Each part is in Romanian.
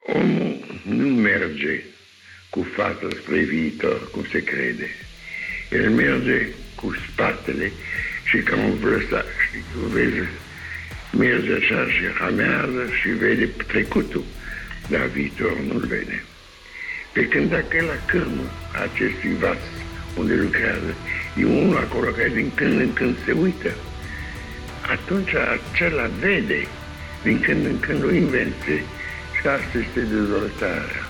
Omul nu merge cu fața spre viitor, cum se crede. El merge cu spatele și ca un vlăsac, știi? Vezi, merge așa și ramează și vede trecutul, dar viitor nu-l vede. Pe când dacă e la cârmă acestui vas unde lucrează, e unul acolo care din când în când se uită, atunci acela vede din când în când o invenție și asta este dezvoltarea.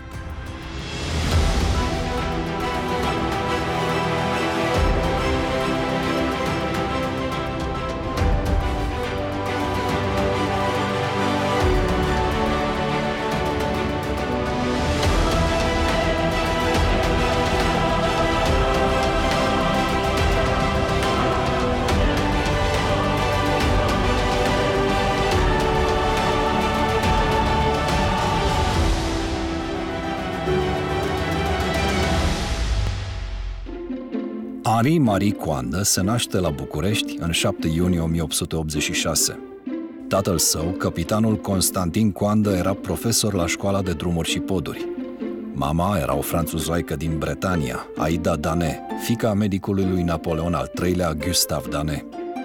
Henri Marie Coandă se naște la București în 7 iunie 1886. Tatăl său, capitanul Constantin Coandă, era profesor la școala de drumuri și poduri. Mama era o franțuzoaică din Bretania, Aida Danet, fiica medicului lui Napoleon al III-lea, Gustave Danet.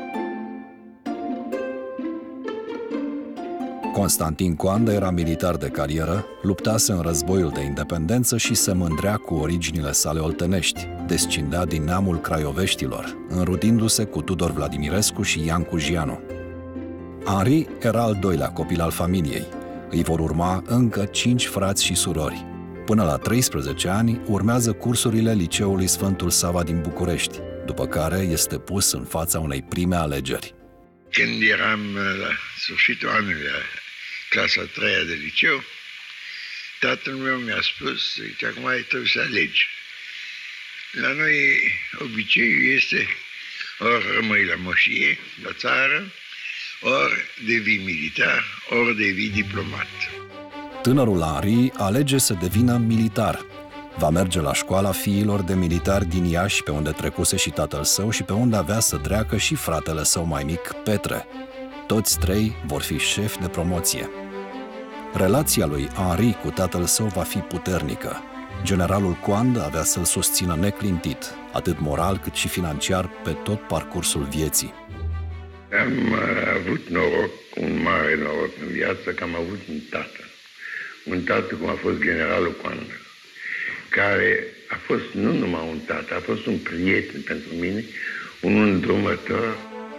Constantin Coandă era militar de carieră, luptase în războiul de independență și se mândrea cu originile sale oltenești, descindea din neamul craioveștilor, înrudindu-se cu Tudor Vladimirescu și Iancu Gianu. Henri era al doilea copil al familiei. Îi vor urma încă 5 frați și surori. Până la 13 ani urmează cursurile Liceului Sfântul Sava din București, după care este pus în fața unei prime alegeri. Când eram la sfârșitul anului, la clasa 3-a de liceu, tatăl meu mi-a spus că acum trebuie să alegi. La noi obiceiul este ori rămâi la moșie, la țară, ori devii militar, ori devii diplomat. Tânărul Henri alege să devină militar. Va merge la școala fiilor de militari din Iași, pe unde trecuse și tatăl său și pe unde avea să treacă și fratele său mai mic, Petre. Toți trei vor fi șefi de promoție. Relația lui Henri cu tatăl său va fi puternică. Generalul Coandă avea să-l susțină neclintit, atât moral cât și financiar, pe tot parcursul vieții. Am avut noroc, un mare noroc în viață, că am avut un tată. Un tată cum a fost generalul Coandă, care a fost nu numai un tată, a fost un prieten pentru mine, un îndrumător.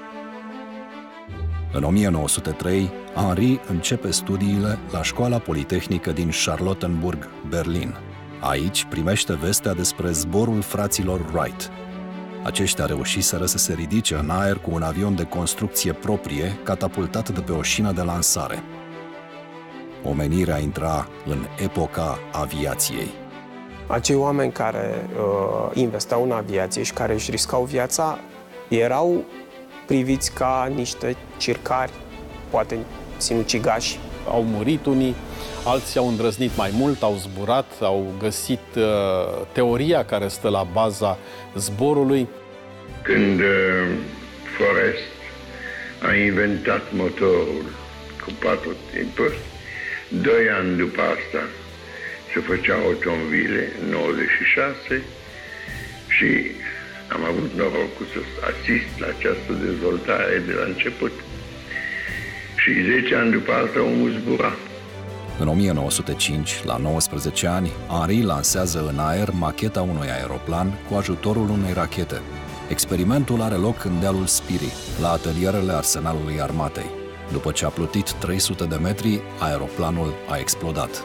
În 1903, Henri începe studiile la Școala Politehnică din Charlottenburg, Berlin. Aici primește vestea despre zborul fraților Wright. Aceștia reușiseră să se ridice în aer cu un avion de construcție proprie, catapultat de pe o șină de lansare. Omenirea intra în epoca aviației. Acei oameni care investeau în aviație și care își riscau viața erau priviți ca niște circari, poate sinucigași. Au murit unii, alții au îndrăznit mai mult, au zburat, au găsit teoria care stă la baza zborului. Când Forrest a inventat motorul cu 4 timpuri, 2 ani după asta se făceau automobile, în 96, și am avut norocul să asist la această dezvoltare de la început. Și 10 ani după asta omul zbura. În 1905, la 19 ani, Henri lansează în aer macheta unui aeroplan cu ajutorul unei rachete. Experimentul are loc în dealul Spirii, la atelierele Arsenalului Armatei. După ce a plutit 300 de metri, aeroplanul a explodat.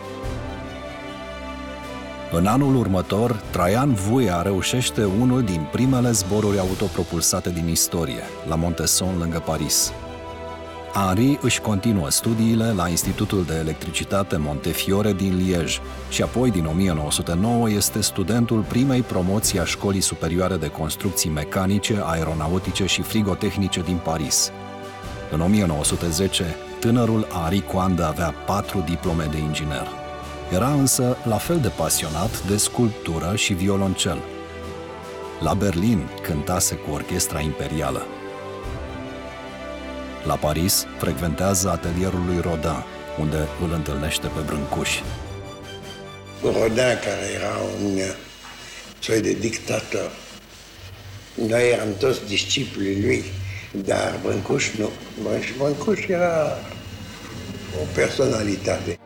În anul următor, Traian Vuia reușește unul din primele zboruri autopropulsate din istorie, la Montesson, lângă Paris. Henri își continuă studiile la Institutul de Electricitate Montefiore din Liege și apoi, din 1909, este studentul primei promoții a Școlii Superioare de Construcții Mecanice, Aeronautice și Frigotehnice din Paris. În 1910, tânărul Henri Coandă avea 4 diplome de inginer. Era însă la fel de pasionat de sculptură și violoncel. La Berlin cântase cu orchestra imperială. La Paris frecventează atelierul lui Rodin, unde îl întâlnește pe Brâncuș. Rodin, care era un soi de dictator. Noi eram toți disciplii lui, dar Brâncuș nu. Brâncuș era o personalitate.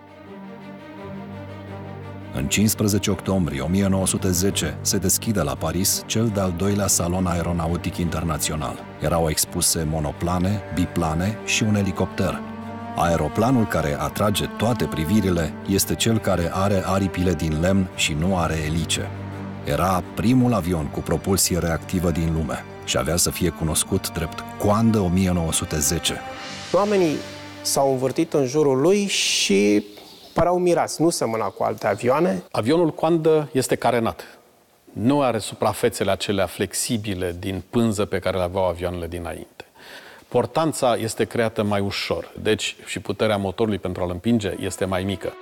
În 15 octombrie 1910 se deschide la Paris cel de-al doilea salon aeronautic internațional. Erau expuse monoplane, biplane și un elicopter. Aeroplanul care atrage toate privirile este cel care are aripile din lemn și nu are elice. Era primul avion cu propulsie reactivă din lume și avea să fie cunoscut drept Coandă 1910. Oamenii s-au învârtit în jurul lui și păreau mirați, nu semăna cu alte avioane. Avionul Coandă este carenat. Nu are suprafețele acelea flexibile din pânză pe care le aveau avioanele dinainte. Portanța este creată mai ușor, deci și puterea motorului pentru a-l împinge este mai mică.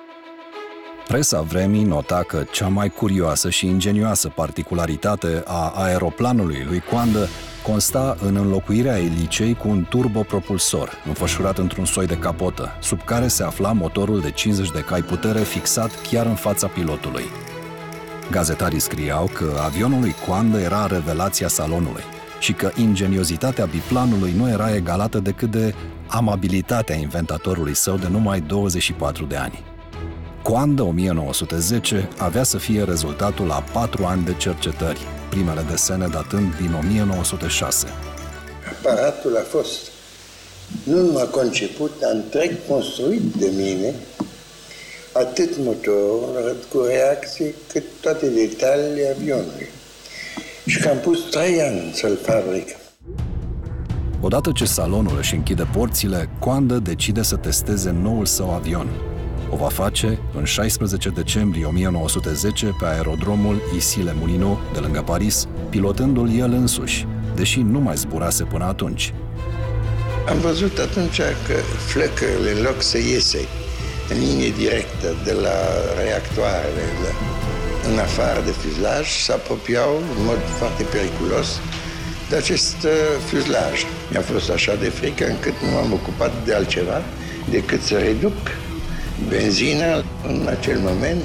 Presa vremii nota că cea mai curioasă și ingenioasă particularitate a aeroplanului lui Coandă consta în înlocuirea elicei cu un turbopropulsor, înfășurat într-un soi de capotă, sub care se afla motorul de 50 de cai putere fixat chiar în fața pilotului. Gazetarii scriau că avionul lui Coandă era revelația salonului și că ingeniozitatea biplanului nu era egalată decât de amabilitatea inventatorului său de numai 24 de ani. Coandă 1910 avea să fie rezultatul a 4 ani de cercetări, primele desene datând din 1906. Aparatul a fost nu numai conceput, dar întreg construit de mine, atât motorul cu reacții, cât toate detaliile avionului. Și că am pus 3 ani să-l fabric. Odată ce salonul își închide porțile, Coandă decide să testeze noul său avion. O va face în 16 decembrie 1910 pe aerodromul Issy-les-Moulineaux de lângă Paris, pilotându-l el însuși, deși nu mai zburase până atunci. Am văzut atunci că flăcările, în loc să iese în linie directă de la reactoarele în afară de fuzlaj, se apropiau în mod foarte periculos de acest fuzlaj. Mi-a fost așa de frică încât nu m-am ocupat de altceva decât să reduc benzina. În acel moment,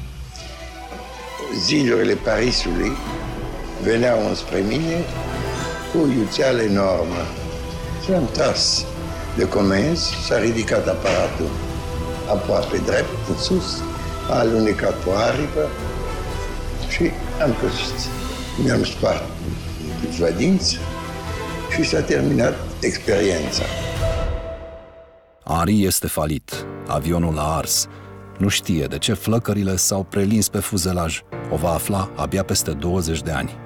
zidurile Parisului veneau înspre mine cu o iuțeală enormă. Și am tras de comenzi, s-a ridicat aparatul aproape drept, în sus, a alunecat pe aripă și am căzut. Mi-am spart câțiva dinți și s-a terminat experiența. Henri este falit. Avionul a ars. Nu știe de ce flăcările s-au prelins pe fuzelaj. O va afla abia peste 20 de ani.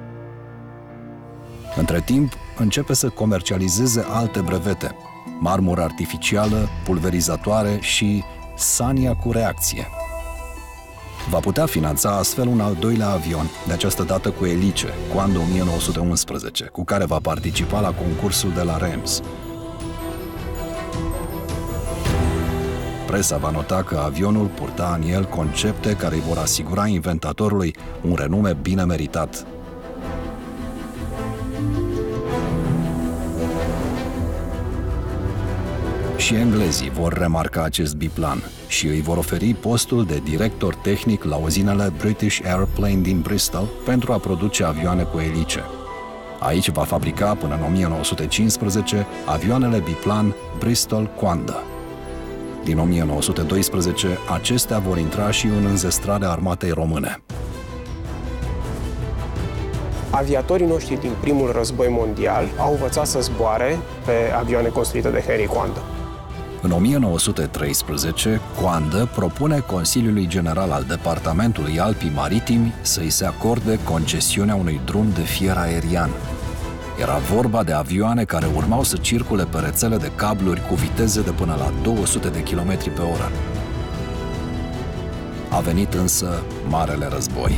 Între timp, începe să comercializeze alte brevete. Marmură artificială, pulverizatoare și sania cu reacție. Va putea finanța astfel un al doilea avion, de această dată cu elice, Coandă 1911, cu care va participa la concursul de la Reims. Presa va nota că avionul purta în el concepte care îi vor asigura inventatorului un renume bine meritat. Și englezii vor remarca acest biplan și îi vor oferi postul de director tehnic la uzinele British Airplane din Bristol pentru a produce avioane cu elice. Aici va fabrica până în 1915 avioanele biplan Bristol Coandă. Din 1912, acestea vor intra și în înzestrarea armatei române. Aviatorii noștri din primul război mondial au învățat să zboare pe avioane construite de Henry Coandă. În 1913, Coandă propune Consiliului General al Departamentului Alpii Maritimi să-i se acorde concesiunea unui drum de fier aerian. Era vorba de avioane care urmau să circule pe rețele de cabluri cu viteze de până la 200 de km pe oră. A venit însă Marele Război.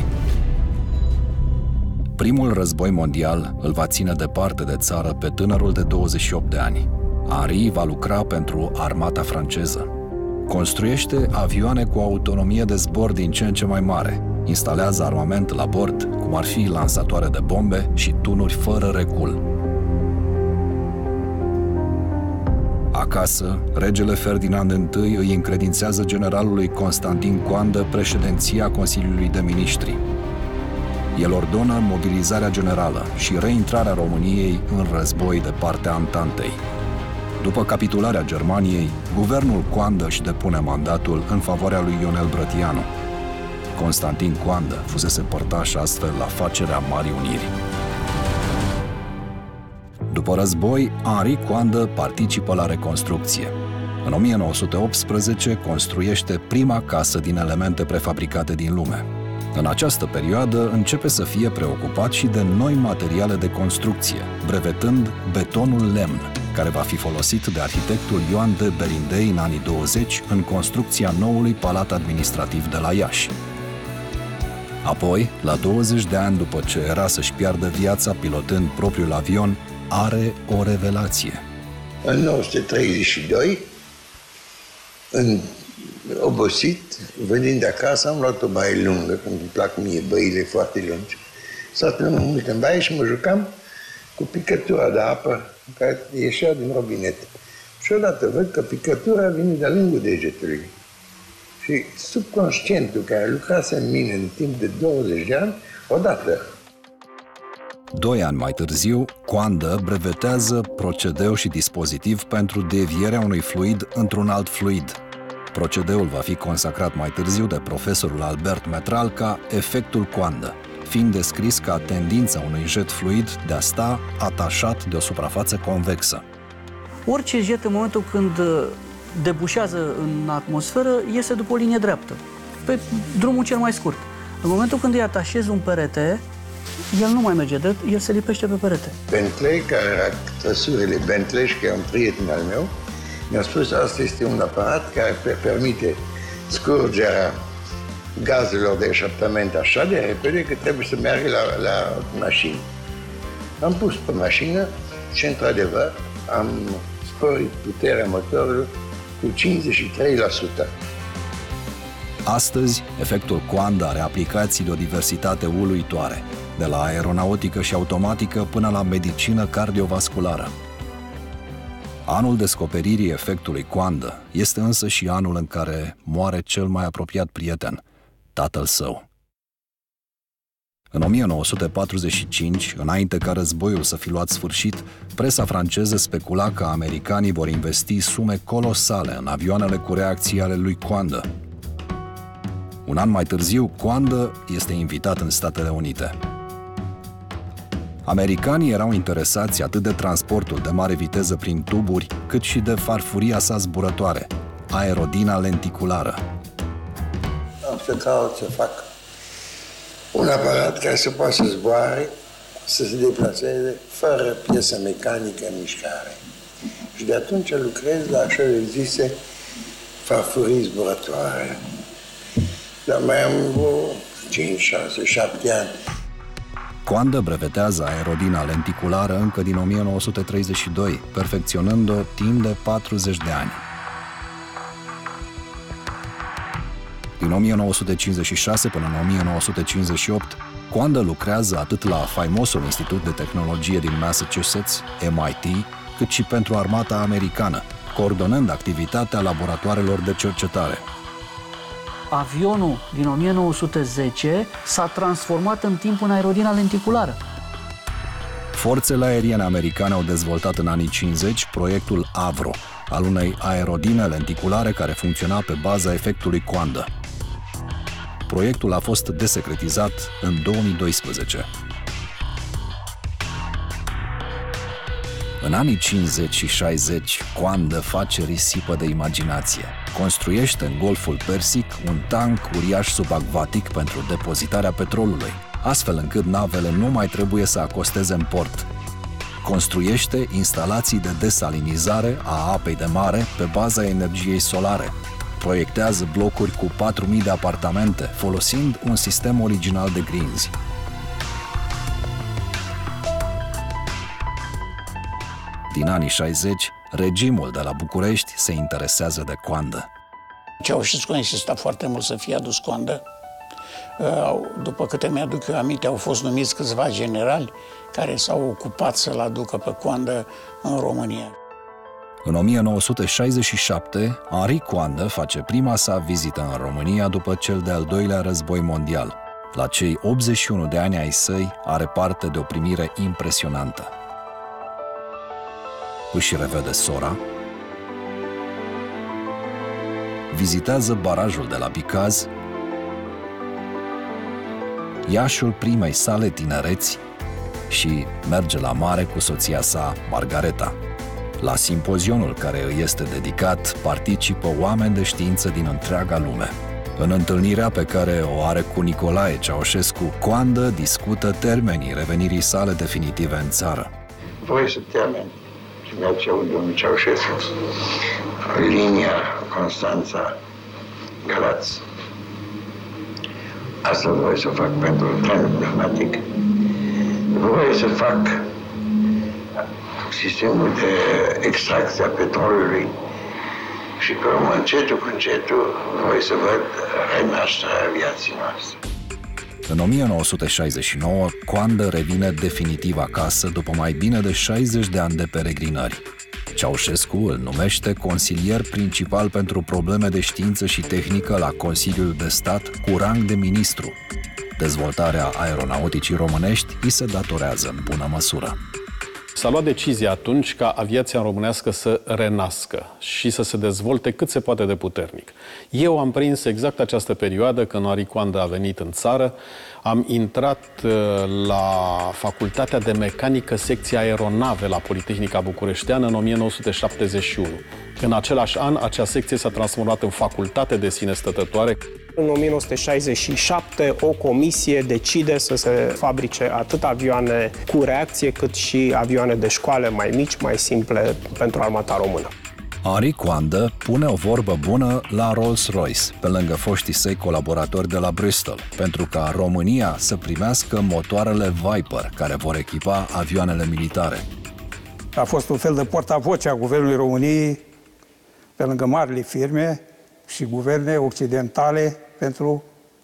Primul război mondial îl va ține departe de țară pe tânărul de 28 de ani. Henri va lucra pentru armata franceză. Construiește avioane cu autonomie de zbor din ce în ce mai mare, instalează armament la bord, cum ar fi lansatoare de bombe și tunuri fără recul. A Acasă, regele Ferdinand I îi încredințează generalului Constantin Coandă președinția Consiliului de Ministri. El ordonă mobilizarea generală și reintrarea României în război de partea Antantei. După capitularea Germaniei, guvernul Coandă își depune mandatul în favoarea lui Ionel Brătianu. Constantin Coandă fusese părtaș astfel la facerea Marii Uniri. După război, Henri Coandă participă la reconstrucție. În 1918 construiește prima casă din elemente prefabricate din lume. În această perioadă începe să fie preocupat și de noi materiale de construcție, brevetând betonul lemn, care va fi folosit de arhitectul Ioan de Berindei în anii 20 în construcția noului palat administrativ de la Iași. Apoi, la 20 de ani după ce era să-și piardă viața pilotând propriul avion, are o revelație. În 1932, obosit, venind de acasă, am luat o baie lungă, că îmi plac mie băile foarte lungi. Stăteam mult în baie și mă jucam cu picătura de apă care ieșea din robinet. Și odată văd că picătura vine de-a lungul degetului. Și subconștientul care lucrase în mine în timp de 20 de ani, odată. 2 ani mai târziu, Coandă brevetează procedeu și dispozitiv pentru devierea unui fluid într-un alt fluid. Procedeul va fi consacrat mai târziu de profesorul Albert Metral ca efectul Coandă, fiind descris ca tendința unui jet fluid de a sta atașat de o suprafață convexă. Orice jet, în momentul când debușează în atmosferă, iese după o linie dreaptă, pe drumul cel mai scurt. În momentul când îi atașezi un perete, el nu mai merge drept, el se lipește pe perete. Bentley, care era trăsurile Bentley și care e un prieten al meu, mi-a spus că asta este un aparat care permite scurgerea gazelor de eșaptament așa de repede că trebuie să meargă la mașină. Am pus pe mașină și, într-adevăr, am sporit puterea motorului cu 53%. Astăzi, efectul Coandă are aplicații de o diversitate uluitoare, de la aeronautică și automatică până la medicină cardiovasculară. Anul descoperirii efectului Coandă este însă și anul în care moare cel mai apropiat prieten, tatăl său. În 1945, înainte ca războiul să fi luat sfârșit, presa franceză specula că americanii vor investi sume colosale în avioanele cu reacții ale lui Coandă. Un an mai târziu, Coandă este invitat în Statele Unite. Americanii erau interesați atât de transportul de mare viteză prin tuburi, cât și de farfuria sa zburătoare, aerodina lenticulară. Am să caut să fac un aparat care să poată să zboare, să se deplaseze fără piesă mecanică în mișcare. Și de atunci lucrez la așa zise farfurii zburătoare. Dar mai am 5, 6, 7 ani. Coandă brevetează aerodina lenticulară încă din 1932, perfecționând-o timp de 40 de ani. Din 1956 până în 1958, Coandă lucrează atât la faimosul Institut de Tehnologie din Massachusetts, MIT, cât și pentru armata americană, coordonând activitatea laboratoarelor de cercetare. Avionul din 1910 s-a transformat în timp în aerodina lenticulară. Forțele aeriene americane au dezvoltat în anii 50 proiectul Avro, al unei aerodine lenticulare care funcționa pe baza efectului Coandă. Proiectul a fost desecretizat în 2012. În anii 50 și 60, Coandă face risipă de imaginație. Construiește în Golful Persic un tank uriaș subacvatic pentru depozitarea petrolului, astfel încât navele nu mai trebuie să acosteze în port. Construiește instalații de desalinizare a apei de mare pe baza energiei solare. Proiectează blocuri cu 4.000 de apartamente, folosind un sistem original de grinzi. Din anii 60, regimul de la București se interesează de Coandă. Ceaușescu a insistat foarte mult să fie adus Coandă. După câte mi-aduc eu aminte, au fost numiți câțiva generali care s-au ocupat să-l aducă pe Coandă în România. În 1967, Henri Coandă face prima sa vizită în România după cel de-al doilea război mondial. La cei 81 de ani ai săi, are parte de o primire impresionantă. Își revede sora, vizitează barajul de la Bicaz, Iașul primei sale tinereți și merge la mare cu soția sa, Margareta. La simpozionul care îi este dedicat participă oameni de știință din întreaga lume. În întâlnirea pe care o are cu Nicolae Ceaușescu, Coandă discută termenii revenirii sale definitive în țară. Voi să termeni, spunea domnul Ceaușescu, linia Constanța-Galați. Asta voi să fac pentru trenul pneumatic. Voi să fac sistemul de extracție a petrolului și pe urmă, încetul cu încetul, voi să văd renașterea aviației noastre. În 1969, Coandă revine definitiv acasă după mai bine de 60 de ani de peregrinări. Ceaușescu îl numește consilier principal pentru probleme de știință și tehnică la Consiliul de Stat cu rang de ministru. Dezvoltarea aeronauticii românești îi se datorează în bună măsură. S-a luat decizia atunci ca aviația românească să renască și să se dezvolte cât se poate de puternic. Eu am prins exact această perioadă când Henri Coandă a venit în țară. Am intrat la Facultatea de Mecanică, secția aeronave la Politehnica Bucureșteană în 1971. În același an, acea secție s-a transformat în facultate de sine stătătoare. În 1967, o comisie decide să se fabrice atât avioane cu reacție, cât și avioane de școală mai mici, mai simple pentru armata română. Henri Coandă pune o vorbă bună la Rolls-Royce, pe lângă foștii săi colaboratori de la Bristol, pentru ca România să primească motoarele Viper, care vor echipa avioanele militare. A fost un fel de portavoce a Guvernului României, pe lângă marile firme și guverne occidentale, pentru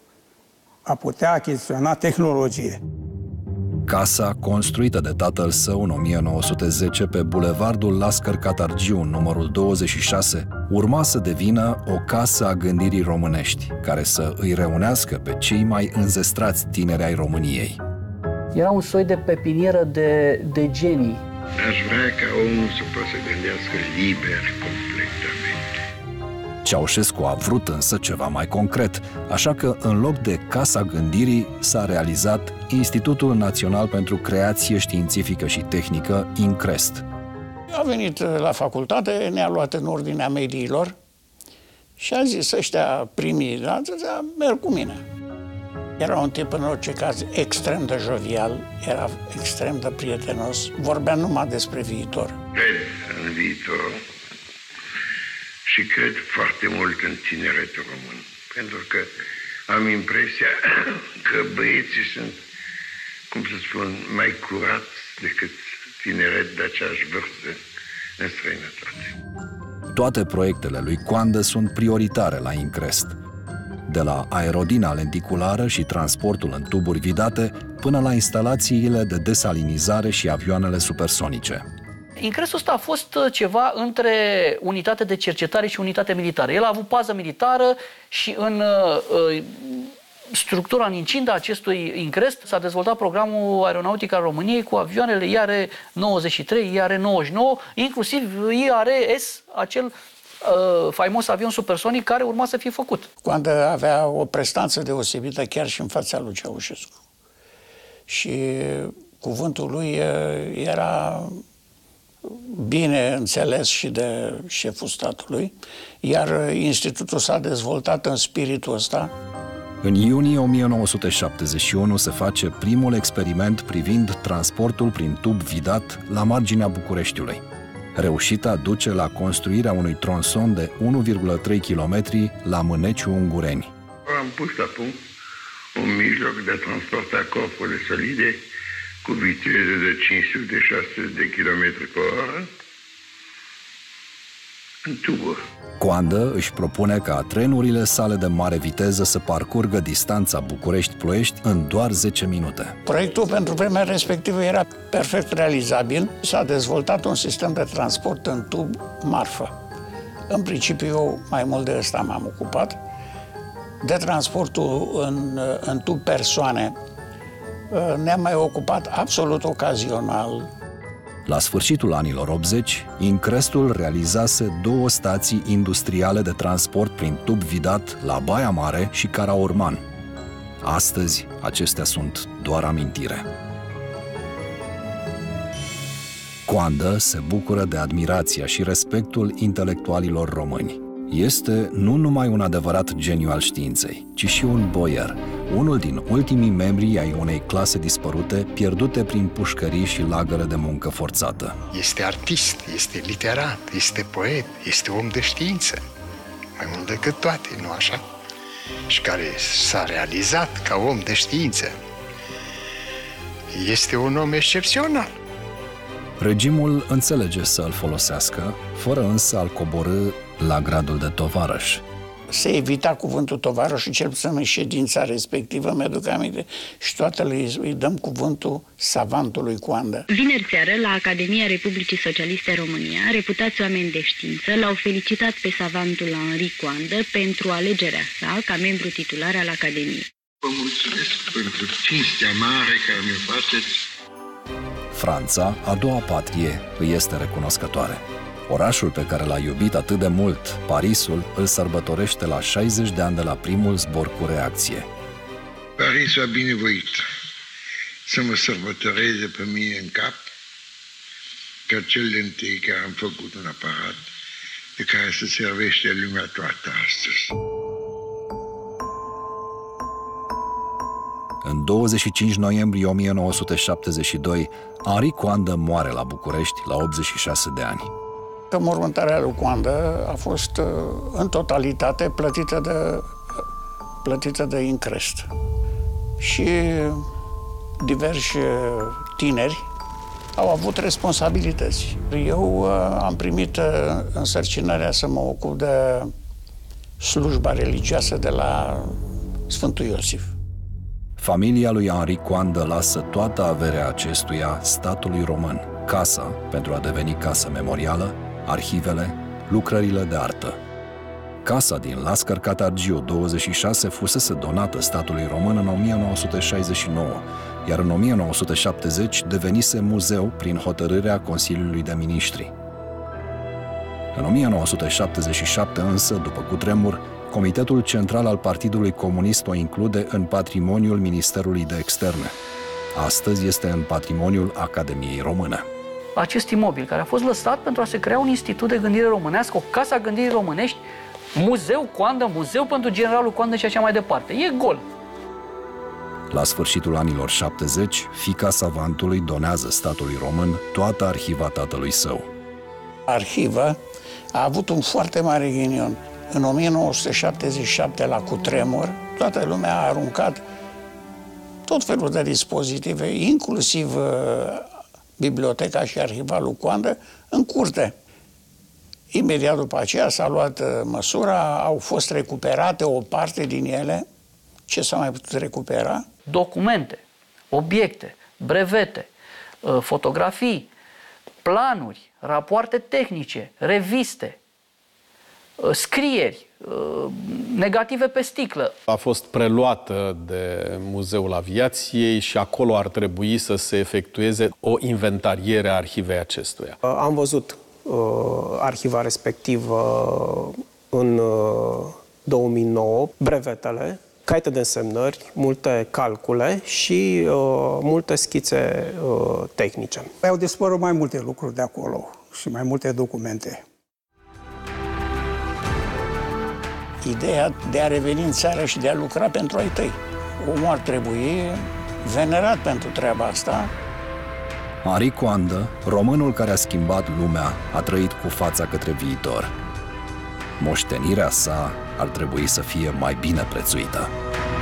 a putea achiziționa tehnologie. Casa, construită de tatăl său în 1910 pe bulevardul Lascăr Catargiu, numărul 26, urma să devină o casă a gândirii românești, care să îi reunească pe cei mai înzestrați tineri ai României. Era un soi de pepinieră de genii. Aș vrea ca omul să poată să gândească liber completamente. Ceaușescu a vrut însă ceva mai concret, așa că în loc de Casa Gândirii s-a realizat Institutul Național pentru Creație Științifică și Tehnică, INCREST. A venit la facultate, ne-a luat în ordinea mediilor și a zis ăștia primii, merg cu mine. Era un tip în orice caz extrem de jovial, era extrem de prietenos, vorbea numai despre viitor. Cred în viitor și cred foarte mult în tineretul român, pentru că am impresia că băieții sunt, cum să spun, mai curați decât tineret de aceeași vârstă în străinătate. Toate proiectele lui Coandă sunt prioritare la INCREST, de la aerodina lenticulară și transportul în tuburi vidate până la instalațiile de desalinizare și avioanele supersonice. INCREST-ul ăsta a fost ceva între unitate de cercetare și unitate militară. El a avut bază militară și în structura, în incinta acestui INCREST s-a dezvoltat programul aeronautic al României cu avioanele IR-93, IR-99, inclusiv IR-S, acel faimos avion supersonic care urma să fie făcut. Coandă avea o prestanță deosebită chiar și în fața lui Ceaușescu. Și cuvântul lui era bine înțeles și de șeful statului, iar institutul s-a dezvoltat în spiritul ăsta. În iunie 1971 se face primul experiment privind transportul prin tub vidat la marginea Bucureștiului. Reușita duce la construirea unui tronson de 1,3 km la Mâneciu-Ungureni. Am pus la punct un mijloc de a transporta corpuri solide cu viteză de 500-600 de km pe oră în tuburi. Coandă își propune ca trenurile sale de mare viteză să parcurgă distanța București-Ploiești în doar 10 minute. Proiectul pentru vremea respectivă era perfect realizabil. S-a dezvoltat un sistem de transport în tub marfă. În principiu, eu mai mult de ăsta m-am ocupat. De transportul în tub persoane ne-am mai ocupat absolut ocazional. La sfârșitul anilor 80, Increstul realizase 2 stații industriale de transport prin tub vidat la Baia Mare și Caraurman. Astăzi, acestea sunt doar amintire. Coandă se bucură de admirația și respectul intelectualilor români. Este nu numai un adevărat geniu al științei, ci și un boier, unul din ultimii membri ai unei clase dispărute, pierdute prin pușcării și lagăre de muncă forțată. Este artist, este literat, este poet, este om de știință, mai mult decât toate, nu așa? Și care s-a realizat ca om de știință. Este un om excepțional. Regimul înțelege să îl folosească, fără însă a-l coborî la gradul de tovarăș. Se evita cuvântul tovarăș și cel puțin în ședința respectivă, mi-aduc aminte, și toate îi dăm cuvântul savantului Coandă. Vineri seară, la Academia Republicii Socialiste România, reputați oameni de știință l-au felicitat pe savantul Henri Coandă pentru alegerea sa ca membru titular al Academiei. Vă mulțumesc pentru cinstea mare care mi-o faceți. Franța, a doua patrie, îi este recunoscătoare. Orașul pe care l-a iubit atât de mult, Parisul, îl sărbătorește la 60 de ani de la primul zbor cu reacție. Parisul a binevoit să mă sărbătoreze pe mine în cap ca cel dintâi care am făcut un aparat de care se servește lumea toată astăzi. În 25 noiembrie 1972, Henri Coandă moare la București la 86 de ani. Mormântarea lui Coandă a fost în totalitate plătită de Increst. Și diversi tineri au avut responsabilități. Eu am primit însărcinarea să mă ocup de slujba religioasă de la Sfântul Iosif. Familia lui Henri Coandă lasă toată averea acestuia statului român, casa, pentru a deveni casă memorială, arhivele, lucrările de artă. Casa din Lascar Catargiu 26 fusese donată statului român în 1969, iar în 1970 devenise muzeu prin hotărârea Consiliului de Miniștri. În 1977 însă, după cutremur, Comitetul Central al Partidului Comunist o include în patrimoniul Ministerului de Externe. Astăzi este în patrimoniul Academiei Române. Acest imobil care a fost lăsat pentru a se crea un institut de gândire românească, o casă a gândirii românești, muzeu Coandă, muzeu pentru generalul Coandă și așa mai departe. E gol. La sfârșitul anilor 70, fiica savantului donează statului român toată arhiva tatălui său. Arhiva a avut un foarte mare ghinion. În 1977, la cutremur, toată lumea a aruncat tot felul de dispozitive, inclusiv biblioteca și arhiva lui Coandă, în curte. Imediat după aceea s-a luat măsura, au fost recuperate o parte din ele. Ce s-a mai putut recupera? Documente, obiecte, brevete, fotografii, planuri, rapoarte tehnice, reviste, scrieri, negative pe sticlă. A fost preluată de Muzeul Aviației și acolo ar trebui să se efectueze o inventariere a arhivei acestuia. Am văzut arhiva respectivă în 2009, brevetele, caiete de însemnări, multe calcule și multe schițe tehnice. Au dispărut mai multe lucruri de acolo și mai multe documente. Ideea de a reveni în țară și de a lucra pentru ai tăi. Omul ar trebui venerat pentru treaba asta. Henri Coandă, românul care a schimbat lumea, a trăit cu fața către viitor. Moștenirea sa ar trebui să fie mai bine prețuită.